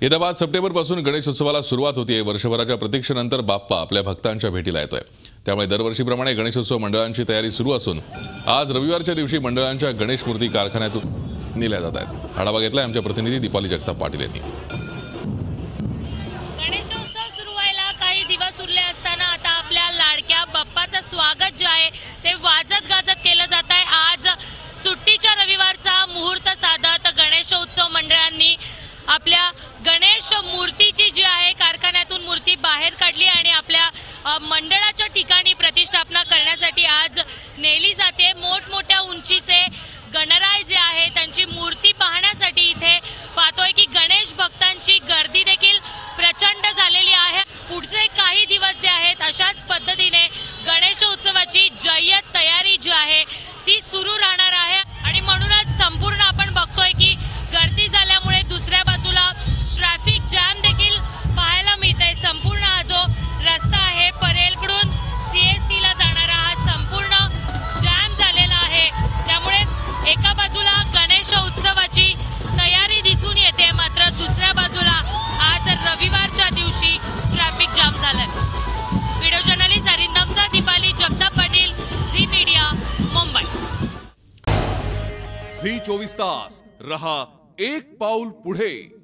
येत्या 5 सप्टेंबरपासून गणेशोत्सवाला सुरुवात होते। वर्षभराच्या प्रतीक्षेनंतर बाप्पा आपल्या भक्तांच्या भेटीला येतोय। त्यामुळे दरवर्षीप्रमाणे गणेशोत्सव मंडळांची तयारी सुरू असून आज रविवारच्या दिवशी मंडळांच्या गणेश मूर्ती कारखान्यातून नेल्या जात आहेत। आढावा घेतलाय आमच्या प्रतिनिधी दीपाली जगताप पाटील यांनी। गणेशोत्सव सुरू व्हायला काही दिवस उरले असताना आता आपल्या लाडक्या बाप्पाचं स्वागत जे आहे ते वाजत गाजत केलं जात आहे। आज सुट्टीच्या रविवारचा मुहूर्त साधत गणेशोत्सव मंडळांनी आपल्या गणेश मूर्तीची जी आहे कारखान्यातून मूर्ती बाहेर काढली आणि आपल्या मंडळाच्या ठिकाणी प्रतिष्ठापना करण्यासाठी आज नेली जाते। मोठमोठ्या उंचीचे गणराय जे आहे त्यांची मूर्ती पाहण्यासाठी इथे पाहतोय की गणेश भक्तांची गर्दी देखील प्रचंड झालेली आहे। पुढचे काही दिवस जे आहेत अशाच पद्धतीने गणेशोत्सवाची जय्यत तयारी जी आहे ती सुरू राहणार आहे आणि म्हणूनच संपूर्ण आपण बघतोय की गर्दी झाल्यामुळे दुसऱ्या बाजूला ट्रॅफिक जॅम देखील पाहायला मिळतंय। संपूर्ण हा जो रस्ता आहे परेलकडून CST ला जाणारा हा संपूर्ण जॅम झालेला आहे। त्यामुळे एका बाजूला गणेशोत्सवाची तयारी दिसून येते, मात्र दुसऱ्या बाजूला आज रविवारच्या दिवशी ट्रॅफिक जाम झालाय। व्हिडिओ जर्नलिस्ट अरिंदमचा Deepali Jagtap Patil, Zee media, Mumbai. Zee 24 तास रहा एक पाऊल पुढे।